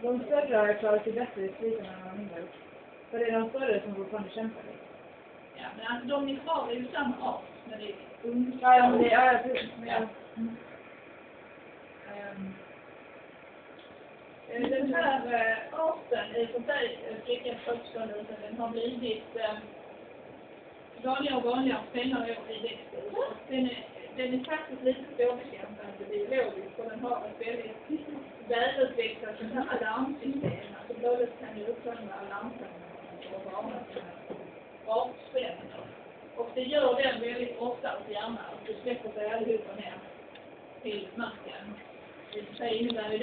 De större har klarat sig bättre i striden än de mindre. För det är de större som fortfarande kämpar. Ja, men alltså de är kvar är ju samma art. Men det är ungt. Ja, men det är precis. Ja. Den här arten i för sig flickas uppstånd utan den har blivit vanligare och vanligare senare år i växthuset. Den är faktiskt lite svårbekämpande biologiskt och den har ett väldigt välutvecklat sånt här alarmsystem. Alltså både kan ju uppföra alarmsignaler och varna artfränder. Och det gör den väldigt ofta och gärna. Det släpper sig allihopa ner till marken. Det innebär